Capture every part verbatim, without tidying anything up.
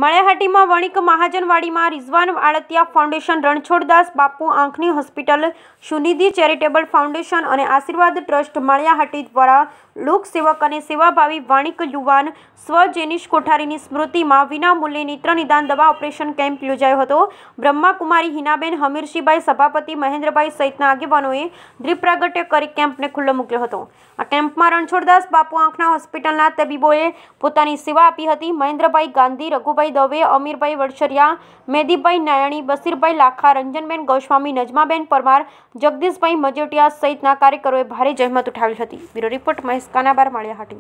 માળિયાહાટીમાં વણિક મહાજનવાડીમાં રિઝવાન આળતિયા ફાઉન્ડેશન, રણછોડદાસ બાપુ આંખની હોસ્પિટલ, સુનિધિ ચેરિટેબલ ફાઉન્ડેશન અને આશીર્વાદ ટ્રસ્ટ માળિયાહાટી દ્વારા લોકસેવક અને સેવાભાવી વણિક યુવાન સ્વ જેનીશ કોઠારીની સ્મૃતિમાં વિનામૂલ્યે નેત્ર નિદાન દવા ઓપરેશન કેમ્પ યોજાયો હતો। બ્રહ્માકુમારી હિનાબેન, હમીરસિંહભાઈ, સભાપતિ મહેન્દ્રભાઈ સહિતના આગેવાનોએ દીપ પ્રાગટ્ય કરી કેમ્પને ખુલ્લો મૂક્યો હતો। આ કેમ્પમાં રણછોડદાસ બાપુ આંખના હોસ્પિટલના તબીબોએ પોતાની સેવા આપી હતી। મહેન્દ્રભાઈ ગાંધી, રઘુભાઈ દવે, અમીરભાઈ વડસરિયા, મેદીભાઈ નાયણી, બસીરભાઈ લાખા, રંજનબેન ગોસ્વામી, નજમાબેન પરમાર, જગદીશભાઈ મજેટિયા સહિતના કાર્યકરોએ ભારે જહેમત ઉઠાવી હતી। Bureau report Mahesh Kanabar, Maliyahati.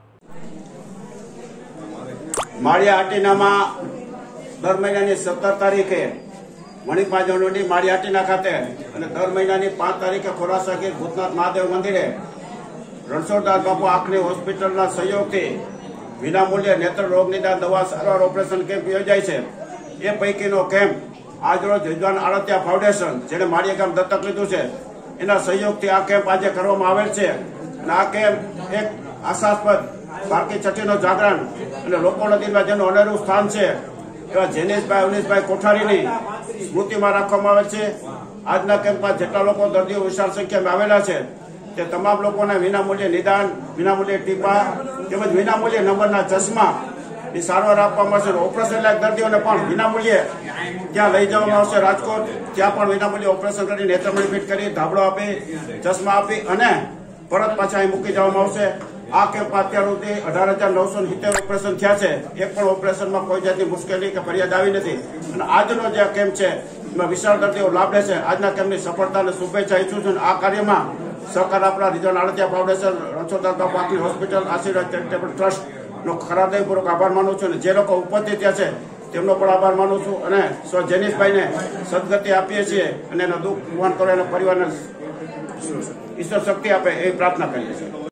માળિયાહાટીનામાં દર મહિનાની સત્તર તારીખે વણિક મહાજનવાડી માળિયાહાટીના ખાતે અને દર મહિનાની પાંચ તારીખે ખોરાસાગીર ભૂતનાથ મહાદેવ મંદિરે રણછોડદાસ બાપુ આંખની હોસ્પિટલના સહયોગથી વિનામૂલ્યે નેત્ર રોગ નિદાન દવા સારવાર ઓપરેશન કેમ્પ યોજાય છે। એ પૈકીનો કેમ્પ આજરોજ રિઝવાન આળતિયા ફાઉન્ડેશન, જેને માળિયા ગામ દત્તક લીધું છે, એના સહયોગથી આ કેમ્પ આજે કરવામાં આવેલ છે। અને આ કેમ્પ એક આશાસ્પદ ભારતી છઠ્ઠીનો જાગરણ અને લોકોના દિલમાં જેનું અનેરું સ્થાન છે એવા જેનીશભાઈ અવનીશભાઈ કોઠારીની સ્મૃતિમાં રાખવામાં આવે છે। આજના કેમ્પમાં જેટલા લોકો દર્દીઓ વિશાળ સંખ્યામાં આવેલા છે તે તમામ લોકોને વિનામૂલ્યે નિદાન, વિનામૂલ્યે ટીપા તેમજ વિનામૂલ્યે નંબરના ચશ્મા ની સારવાર આપવામાં આવશે। ઓપરેશન લાયક દર્દીઓને પણ વિનામૂલ્યે ત્યાં લઈ જવામાં આવશે રાજકોટ, ત્યાં પણ વિનામૂલ્યે ઓપરેશન કરી નેત્રમણી ફિટ કરી, ધાબળો આપી, ચશ્મા આપી અને પરત પાછા અહીં મૂકી જવામાં આવશે। આ કેમ્પમાં અત્યાર સુધી અઢાર હજાર નવસો સિત્તેર ઓપરેશન થયા છે। એક પણ ઓપરેશનમાં કોઈ જાતની મુશ્કેલી કે ફરિયાદ આવી નથી અને આજનો જે કેમ્પ છે એમાં વિશાળ દર્દીઓ લાભ લેશે। આજના કેમ્પની સફળતા અને શુભેચ્છા ઈચ્છું છું। આ કાર્યમાં સહકાર આપણા રિઝવાન આળતિયા ફાઉન્ડેશન, રણછોડદાસ બાપુ આંખની હોસ્પિટલ, આશીર્વાદ ચેરિટેબલ ટ્રસ્ટ નો ખરાદયપૂર્વક આભાર માનું છું અને જે લોકો ઉપસ્થિત થયા છે તેમનો પણ આભાર માનું છું અને સ્વ જેનીશભાઈને સદગતિ આપીએ છીએ અને એનો દુઃખ વહન કરો, એના પરિવારને ઈશ્વર શક્તિ આપે એવી પ્રાર્થના કરીએ છીએ।